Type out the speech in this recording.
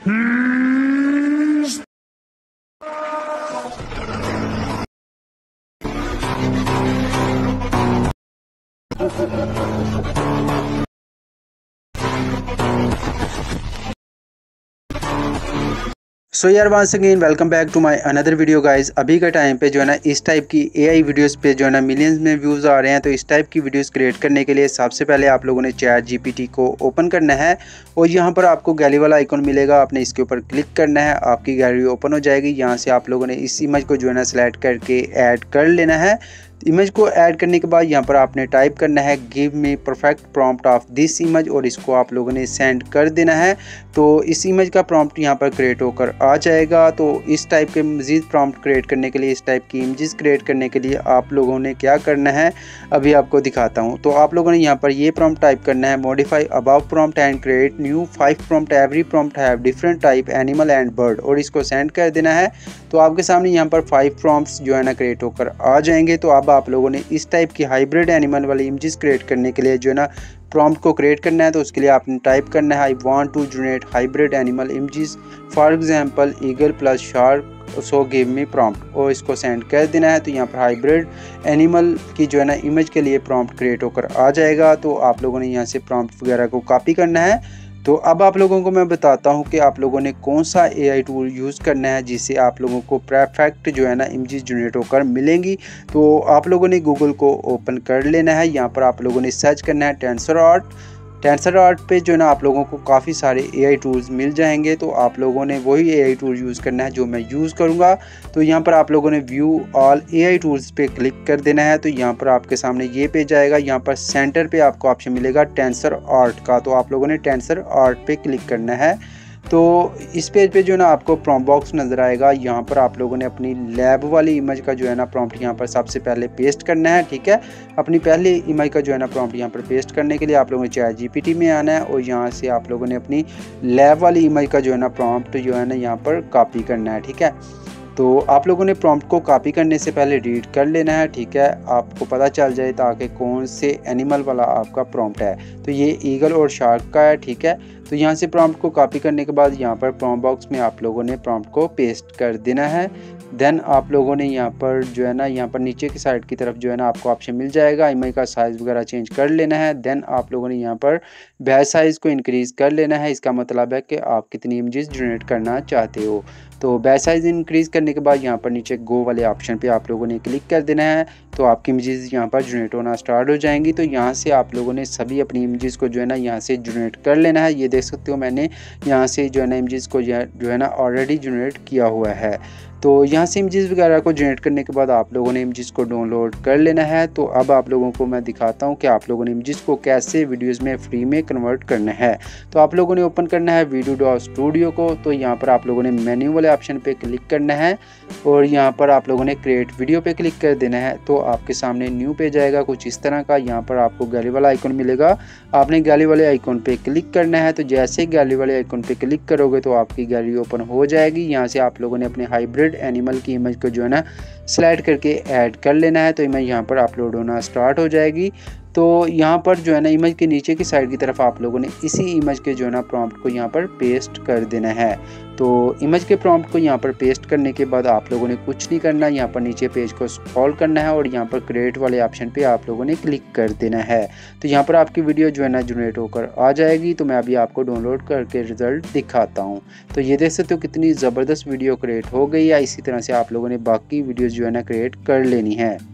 सो यार once again welcome back to my another video guys. अभी का टाइम पे जो है ना इस टाइप की एआई वीडियोस पे जो है ना मिलियंस में व्यूज़ आ रहे हैं। तो इस टाइप की वीडियोस क्रिएट करने के लिए सबसे पहले आप लोगों ने चैट जीपीटी को ओपन करना है और यहाँ पर आपको गैलरी वाला आइकॉन मिलेगा। आपने इसके ऊपर क्लिक करना है, आपकी गैलरी ओपन हो जाएगी। यहाँ से आप लोगों ने इस इमेज को जो है ना सेलेक्ट करके ऐड कर लेना है। इमेज को ऐड करने के बाद यहाँ पर आपने टाइप करना है give me perfect prompt of this image और इसको आप लोगों ने सेंड कर देना है। तो इस इमेज का प्रॉम्प्ट यहाँ पर क्रिएट होकर आ जाएगा। तो इस टाइप के मज़ीद प्रॉम्प्ट क्रिएट करने के लिए, इस टाइप की इमेजेस क्रिएट करने के लिए आप लोगों ने क्या करना है अभी आपको दिखाता हूँ। तो आप लोगों ने यहाँ पर ये प्रॉम्प्ट टाइप करना है, modify above prompt and create new 5 prompt, every prompt have different type animal and bird, और इसको सेंड कर देना है। तो आपके सामने यहाँ पर 5 प्रॉम्प्ट्स जो है ना क्रिएट होकर आ जाएंगे। तो अब आप लोगों ने इस टाइप की हाइब्रिड एनिमल वाली इमेजेस क्रिएट करने के लिए जो है ना प्रॉम्प्ट को क्रिएट करना है। तो उसके लिए आपने टाइप करना है I want to generate hybrid animal images, for example eagle plus shark, so give me prompt, और इसको सेंड कर देना है। तो यहाँ पर हाइब्रिड एनिमल की जो है ना इमेज के लिए प्रॉम्प्ट क्रिएट होकर आ जाएगा। तो आप लोगों ने यहाँ से प्रॉम्प्ट वगैरह को कॉपी करना है। तो अब आप लोगों को मैं बताता हूँ कि आप लोगों ने कौन सा एआई टूल यूज़ करना है जिससे आप लोगों को परफेक्ट जो है ना इमेजेस जनरेट होकर मिलेंगी। तो आप लोगों ने गूगल को ओपन कर लेना है। यहाँ पर आप लोगों ने सर्च करना है टेंसरआर्ट पे जो है ना आप लोगों को काफ़ी सारे एआई टूल्स मिल जाएंगे। तो आप लोगों ने वही एआई टूल यूज़ करना है जो मैं यूज़ करूँगा। तो यहाँ पर आप लोगों ने व्यू ऑल एआई टूल्स पे क्लिक कर देना है। तो यहाँ पर आपके सामने ये पेज आएगा। यहाँ पर सेंटर पे आपको ऑप्शन मिलेगा टेंसरआर्ट का। तो आप लोगों ने टेंसरआर्ट पे क्लिक करना है। तो इस पेज पे जो है ना आपको प्रॉम्प्ट बॉक्स नज़र आएगा। यहाँ पर आप लोगों ने अपनी लैब वाली इमेज का जो है ना प्रॉम्प्ट यहाँ पर सबसे पहले पेस्ट करना है। ठीक है, अपनी पहली इमेज का जो है ना प्रॉम्प्ट यहाँ पर पेस्ट करने के लिए आप लोगों ने चैट जीपीटी में आना है और यहाँ से आप लोगों ने अपनी लैब वाली इमेज का जो है ना प्रॉम्प्ट जो है ना यहाँ पर कॉपी करना है। ठीक है, तो आप लोगों ने प्रॉम्प्ट को कॉपी करने से पहले रीड कर लेना है। ठीक है, आपको पता चल जाए ताकि कौन से एनिमल वाला आपका प्रॉम्प्ट है। तो ये ईगल और शार्क का है। ठीक है, तो यहाँ से प्रॉम्प्ट को कॉपी करने के बाद यहाँ पर प्रॉम्प्ट बॉक्स में आप लोगों ने प्रॉम्प्ट को पेस्ट कर देना है। देन आप लोगों ने यहाँ पर जो है ना यहाँ पर नीचे की साइड की तरफ जो है ना आपको ऑप्शन मिल जाएगा, इमेज का साइज़ वगैरह चेंज कर लेना है। देन आप लोगों ने यहाँ पर बैच साइज़ को इंक्रीज़ कर लेना है। इसका मतलब है कि आप कितनी इमेजेस जनरेट करना चाहते हो। तो बैच साइज़ इंक्रीज़ करने के बाद यहाँ पर नीचे गो वाले ऑप्शन पे आप लोगों ने क्लिक कर देना है। तो आपकी इमेजेस यहाँ पर जनरेट होना स्टार्ट हो जाएंगी। तो यहाँ से आप लोगों ने सभी अपनी इमेजेस को जो है ना यहाँ से जनरेट कर लेना है। ये देख सकते हो मैंने यहाँ से जो है ना इमेजेस को जो है ना ऑलरेडी जनरेट किया हुआ है। तो यहाँ से इमेजेस वगैरह को जनरेट करने के बाद आप लोगों ने इमेजेस को डाउनलोड कर लेना है। तो अब आप लोगों को मैं दिखाता हूँ कि आप लोगों ने इमेजेस को कैसे वीडियोस में फ्री में कन्वर्ट करना है। तो आप लोगों ने ओपन करना है वीडियो स्टूडियो को। तो यहाँ पर आप लोगों ने मेन्यू वाले ऑप्शन पे क्लिक करना है और यहाँ पर आप लोगों ने क्रिएट वीडियो पे क्लिक कर देना है। तो आपके सामने न्यू पेज आएगा कुछ इस तरह का। यहाँ पर आपको गैलरी वाला आइकॉन मिलेगा, आपने गैलरी वाले आइकॉन पे क्लिक करना है। तो जैसे गैलरी वाले आइकॉन पे क्लिक करोगे तो आपकी गैलरी ओपन हो जाएगी। यहाँ से आप लोगों ने अपने हाइब्रिड एनिमल की इमेज को जो है ना स्लाइड करके ऐड कर लेना है। तो इमेज यहाँ पर अपलोड होना स्टार्ट हो जाएगी। तो यहाँ पर जो है ना इमेज के नीचे की साइड की तरफ आप लोगों ने इसी इमेज के जो है ना प्रॉम्प्ट को यहाँ पर पेस्ट कर देना है। तो इमेज के प्रॉम्प्ट को यहाँ पर पेस्ट करने के बाद आप लोगों ने कुछ नहीं करना, यहाँ पर नीचे पेज को स्क्रॉल करना है और यहाँ पर क्रिएट वाले ऑप्शन पे आप लोगों ने क्लिक कर देना है। तो यहाँ पर आपकी वीडियो जो है ना जनरेट होकर आ जाएगी। तो मैं अभी आपको डाउनलोड करके रिजल्ट दिखाता हूँ। तो ये देख सकते हो कितनी ज़बरदस्त वीडियो क्रिएट हो गई है। इसी तरह से आप लोगों ने बाकी वीडियोज़ जो है ना क्रिएट कर लेनी है।